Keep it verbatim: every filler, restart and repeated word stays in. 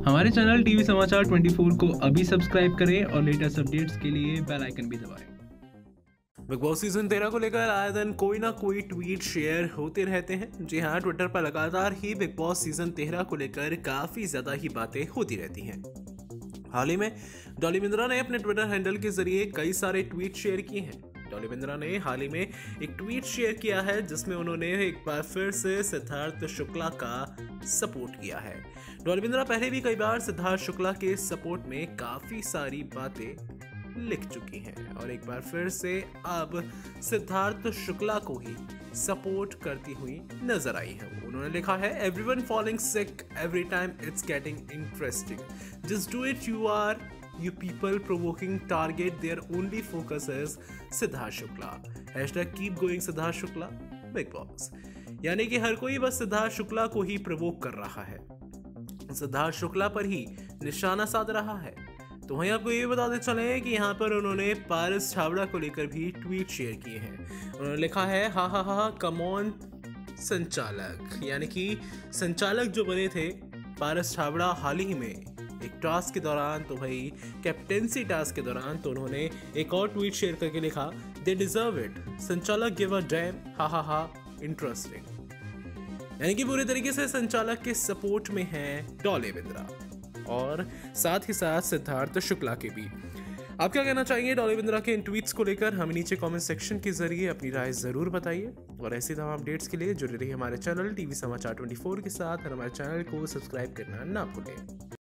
हमारे channel TV समाचार चौबीस को अभी सब्सक्राइब करें और लेटेस्ट अपडेट्स के लिए बेल आइकन भी दबाएं। बिग बॉस सीजन तेरह को लेकर आए दिन कोई ना कोई ट्वीट शेयर होते रहते हैं। जी हाँ, ट्विटर पर लगातार ही बिग बॉस सीजन तेरह को लेकर काफी ज्यादा ही बातें होती रहती हैं। हाल ही में डॉली बिंद्रा ने अपने ट्विटर हैंडल के जरिए कई सारे ट्वीट शेयर किए हैं। डॉली बिंद्रा ने हाल ही में एक ट्वीट शेयर किया है जिसमें उन्होंने एक बार फिर से सिद्धार्थ शुक्ला का सपोर्ट किया है। डॉली बिंद्रा पहले भी कई बार सिद्धार्थ शुक्ला के सपोर्ट में काफी सारी बातें लिख चुकी हैं और एक बार फिर से अब सिद्धार्थ शुक्ला को ही सपोर्ट करती हुई नजर आई है। उन्होंने लिखा है, everyone falling sick every time it's getting interesting, just do it, you are you people provoking target, their only focus is Siddharth Shukla, hashtag keep going Siddharth Shukla Bigg Boss. यानी कि हर कोई बस सिद्धार्थ शुक्ला को ही प्रवोक कर रहा है, सिद्धार्थ शुक्ला पर ही निशाना साध रहा है। तो वहीं आपको ये बताते चले कि यहाँ पर उन्होंने पारस छाबड़ा को लेकर भी ट्वीट शेयर किए हैं। उन्होंने लिखा है, हा हा हा कम ऑन संचालक, यानी कि संचालक जो बने थे पारस छाबड़ा हाल ही में एक टास्क के दौरान, तो भाई कैप्टेंसी टास्क के दौरान, तो उन्होंने एक और ट्वीट शेयर करके लिखा, दे डिजर्व इट, संचालक गिव अ डैम, हा हा हा इंटरेस्टिंग। यानी कि पूरे तरीके से संचालक के सपोर्ट में है डॉली बिंद्रा और साथ ही साथ सिद्धार्थ शुक्ला के भी। आप क्या कहना चाहिए डॉली बिंद्रा के इन ट्वीट्स को लेकर? हमें नीचे कमेंट सेक्शन के जरिए अपनी राय जरूर बताइए और ऐसी तमाम अपडेट्स के लिए जुड़े रहिए हमारे चैनल टीवी समाचार चौबीस के साथ और हमारे चैनल को सब्सक्राइब करना ना भूलें।